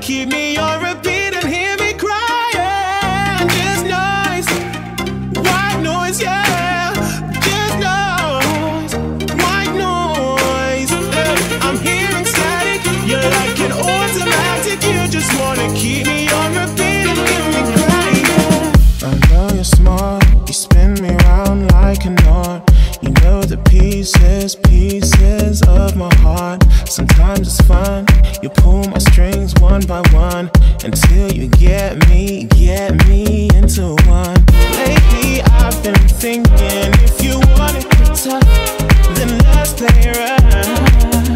keep me on repeat and hear me crying. Just noise, white noise, yeah. Just noise, white noise. I'm hearing static, you're like an automatic. You just wanna keep me on repeat and hear me crying. I know you're smart, you spin me round like a knot. You know the pieces of my heart. Sometimes it's fun, you pull my strings one by one until you get me into one. Lately I've been thinking, if you want it tough, then let's play right.